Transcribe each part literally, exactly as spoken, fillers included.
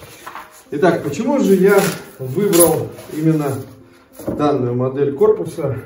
Итак, почему же я выбрал именно данную модель корпуса?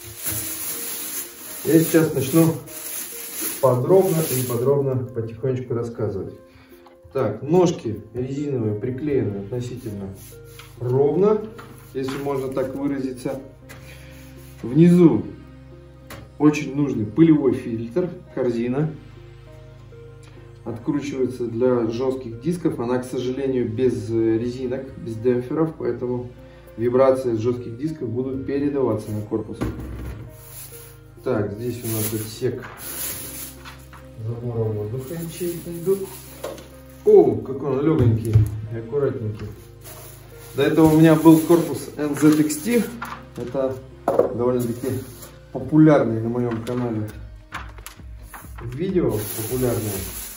Я сейчас начну подробно и подробно потихонечку рассказывать. Так, ножки резиновые приклеены относительно ровно, если можно так выразиться. Внизу очень нужный пылевой фильтр, корзина. Откручивается для жестких дисков. Она, к сожалению, без резинок, без демпферов, поэтому вибрации с жестких дисков будут передаваться на корпус. Так, здесь у нас отсек забора воздуха, ячейки идут. О, какой он легонький и аккуратненький. До этого у меня был корпус эн зет икс ти. Это довольно-таки популярный на моем канале видео, популярное.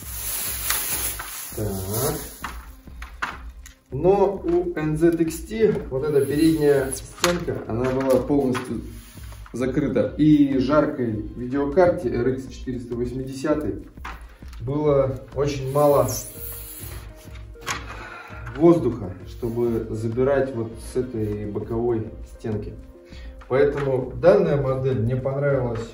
Так. Но у эн зет икс ти вот эта передняя стенка, она была полностью закрыта. И жаркой видеокарте эр икс четыреста восемьдесят было очень мало воздуха, чтобы забирать вот с этой боковой стенки. Поэтому данная модель мне понравилась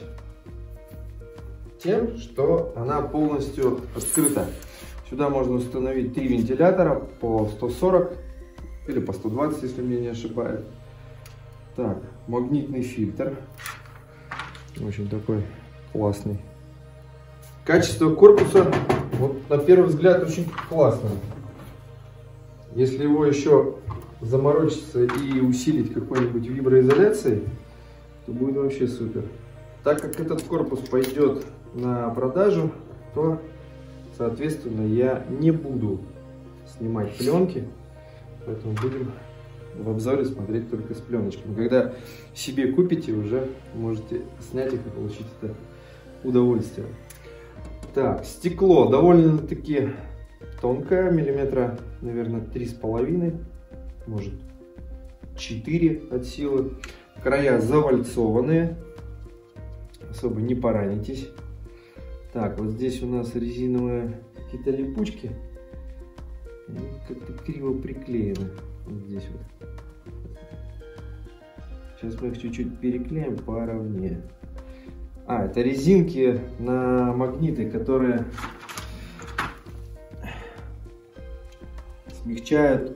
тем, что она полностью открыта. Сюда можно установить три вентилятора по сто сорок или по сто двадцать, если меня не ошибает. Так, магнитный фильтр. Очень такой классный. Качество корпуса, вот на первый взгляд, очень классное. Если его еще заморочиться и усилить какой-нибудь виброизоляцией, то будет вообще супер. Так как этот корпус пойдет на продажу, то, соответственно, я не буду снимать пленки, поэтому будем в обзоре смотреть только с пленочками. Когда себе купите, уже можете снять их и получить это удовольствие. Так, стекло довольно-таки тонкое, миллиметра, наверное, три с половиной, может четыре от силы. Края завальцованные, особо не поранитесь. Так, вот здесь у нас резиновые какие-то липучки, как-то криво приклеены. Вот здесь вот. Сейчас мы их чуть-чуть переклеим поровнее. А, это резинки на магниты, которые смягчают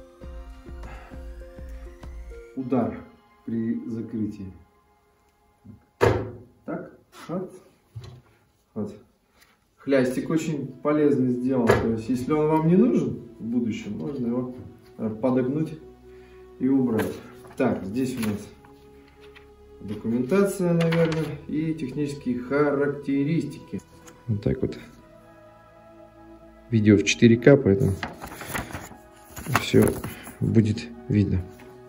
удар при закрытии. Так, вот. Вот. Хлястик очень полезно сделан. То есть, если он вам не нужен в будущем, можно его подогнуть и убрать. Так, здесь у нас документация, наверное, и технические характеристики. Вот так вот. Видео в четыре ка, поэтому все будет видно.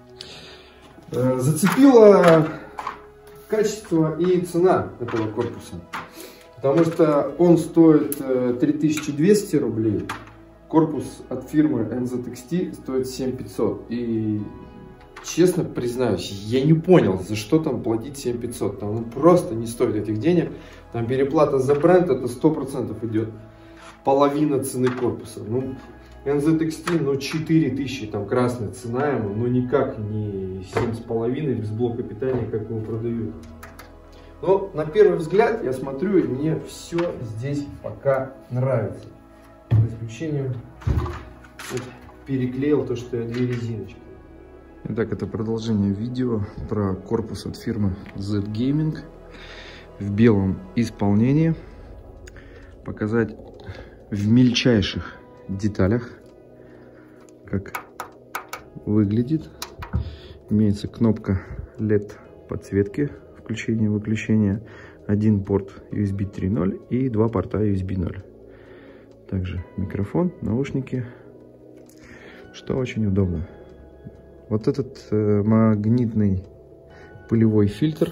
Зацепило качество и цена этого корпуса. Потому что он стоит три тысячи двести рублей. Корпус от фирмы эн зет икс ти стоит семь тысяч пятьсот. И честно признаюсь, я не понял, за что там платить семь тысяч пятьсот. Там он просто не стоит этих денег. Там переплата за бренд, это сто процентов идет. Половина цены корпуса. Ну, эн зет икс ти, ну, четыре тысячи, там красная цена ему, но никак не семь с половиной без блока питания, как его продают. Но на первый взгляд я смотрю, и мне все здесь пока нравится. За исключением вот, переклеил то, что я две резиночки. Итак, это продолжение видео про корпус от фирмы зет Gaming в белом исполнении. Показать в мельчайших деталях, как выглядит. Имеется кнопка лед подсветки, включения-выключения, один порт ю эс би три ноль и два порта ю эс би ноль. Также микрофон, наушники, что очень удобно. Вот этот э, магнитный пылевой фильтр.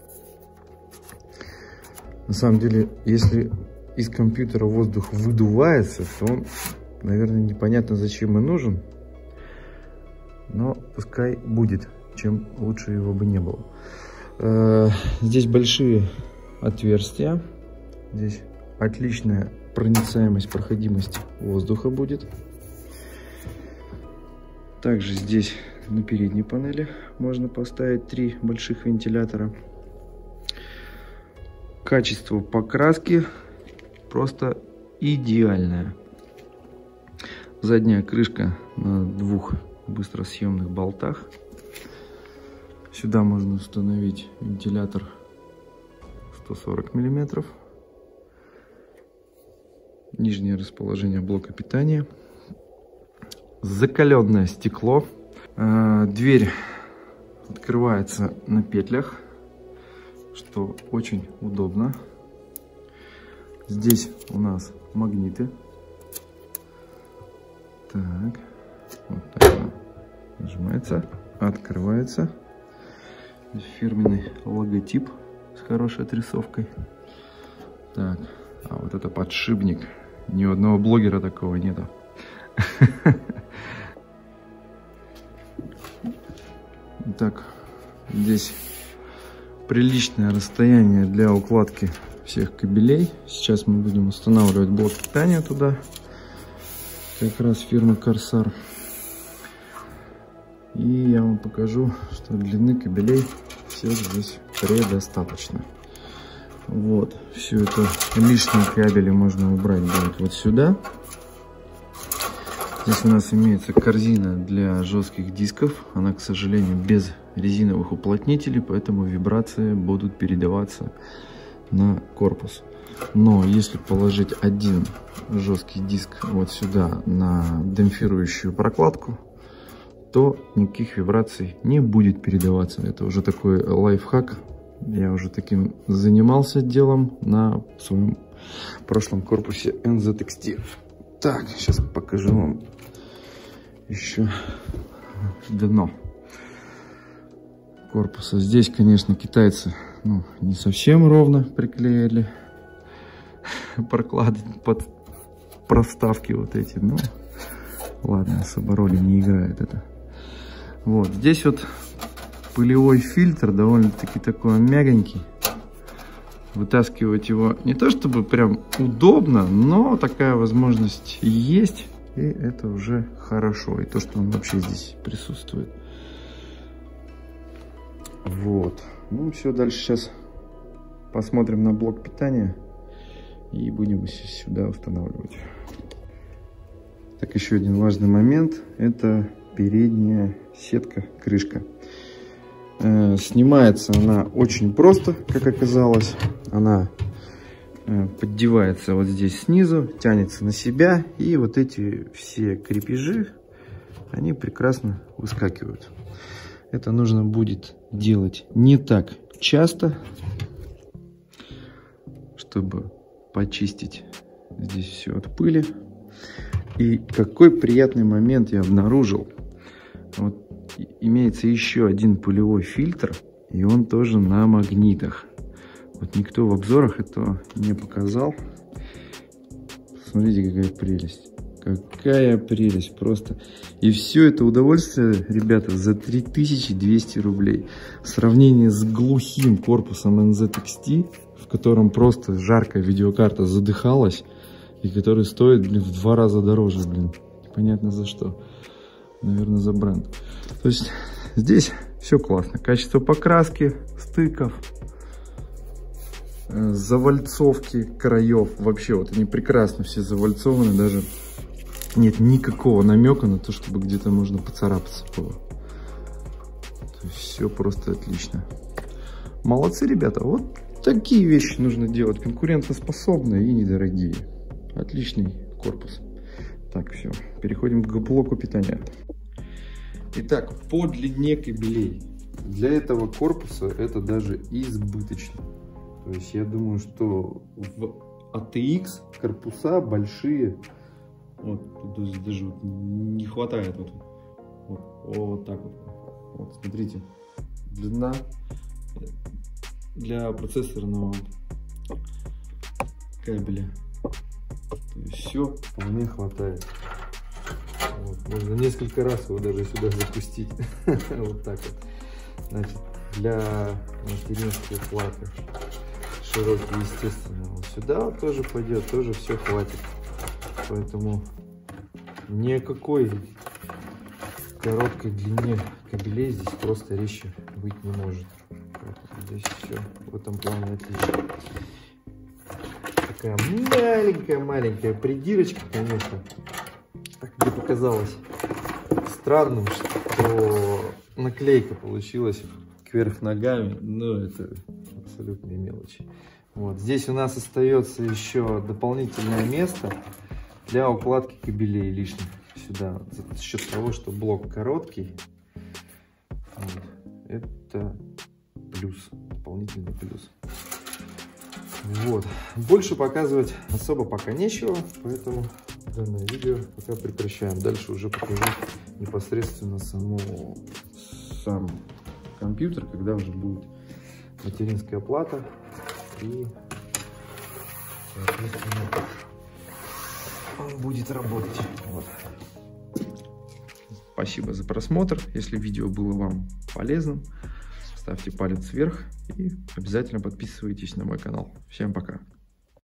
На самом деле, если из компьютера воздух выдувается, то он, наверное, непонятно зачем и нужен. Но пускай будет, чем лучше его бы не было. Э, здесь большие отверстия. Здесь отличная проницаемость, проходимость воздуха будет. Также здесь на передней панели можно поставить три больших вентилятора. Качество покраски просто идеальное. Задняя крышка на двух быстросъемных болтах. Сюда можно установить вентилятор сто сорок миллиметров. Нижнее расположение блока питания. Закаленное стекло. Дверь открывается на петлях, что очень удобно. Здесь у нас магниты. Так, вот так она нажимается, открывается. Здесь фирменный логотип с хорошей отрисовкой. Так, а вот это подшипник. Ни у одного блогера такого нету. Так, здесь приличное расстояние для укладки всех кабелей. Сейчас мы будем устанавливать блок питания туда. Как раз фирмы Corsair. И я вам покажу, что длины кабелей всех здесь предостаточно. Вот, все это лишние кабели можно убрать будет вот сюда. Здесь у нас имеется корзина для жестких дисков. Она, к сожалению, без резиновых уплотнителей, поэтому вибрации будут передаваться на корпус. Но если положить один жесткий диск вот сюда на демпфирующую прокладку, то никаких вибраций не будет передаваться. Это уже такой лайфхак. Я уже таким занимался делом на своем прошлом корпусе эн зет икс ти. Так, сейчас покажу вам еще дно корпуса. Здесь, конечно, китайцы ну, не совсем ровно приклеили проклады под проставки вот эти. Ну, ладно, особо роли не играет это. Вот, здесь вот пылевой фильтр, довольно-таки такой мягенький. Вытаскивать его не то чтобы прям удобно, но такая возможность есть. И это уже хорошо. И то, что он вообще здесь присутствует. Вот. Ну все, дальше сейчас посмотрим на блок питания. И будем сюда устанавливать. Так, еще один важный момент. Это передняя сетка, крышка. Э, снимается она очень просто, как оказалось. Она э, поддевается вот здесь снизу, тянется на себя. И вот эти все крепежи, они прекрасно выскакивают. Это нужно будет делать не так часто, чтобы почистить здесь все от пыли. И какой приятный момент я обнаружил. Вот имеется еще один пылевой фильтр, и он тоже на магнитах. Вот никто в обзорах этого не показал. Смотрите, какая прелесть. Какая прелесть просто. И все это удовольствие, ребята, за три тысячи двести рублей. В сравнении с глухим корпусом эн зет икс ти, в котором просто жаркая видеокарта задыхалась, и который стоит, блин, в два раза дороже, блин. Непонятно за что. Наверное, за бренд. То есть здесь все классно. Качество покраски, стыков, завальцовки краев. Вообще вот они прекрасно все завальцованы. Даже нет никакого намека на то, чтобы где-то можно поцарапаться было. То есть все просто отлично. Молодцы, ребята. Вот такие вещи нужно делать. Конкурентоспособные и недорогие. Отличный корпус. Так, все. Переходим к блоку питания. Итак, по длине кабелей. Для этого корпуса это даже избыточно. То есть я думаю, что в а тэ икс корпуса большие. Вот, тут даже не хватает. Вот, вот, вот так вот. Вот, смотрите. Длина для процессорного кабеля. То есть все вполне хватает. Вот, можно несколько раз его даже сюда запустить. Вот так вот. Значит, для материнской платы широкий, естественно, вот сюда тоже пойдет, тоже все хватит. Поэтому никакой короткой длине кабелей здесь просто речи быть не может. Здесь все в этом плане отлично. Такая маленькая-маленькая придирочка, конечно. Так мне показалось странным, что наклейка получилась кверх ногами, но это абсолютные мелочи. Вот. Здесь у нас остается еще дополнительное место для укладки кабелей лишних сюда, за счет того, что блок короткий. Вот. Это плюс, дополнительный плюс. Вот. Больше показывать особо пока нечего, поэтому данное видео пока прекращаем. Дальше уже покажу непосредственно саму, сам компьютер, когда уже будет материнская плата и, соответственно, он будет работать. Вот. Спасибо за просмотр. Если видео было вам полезным, ставьте палец вверх и обязательно подписывайтесь на мой канал. Всем пока!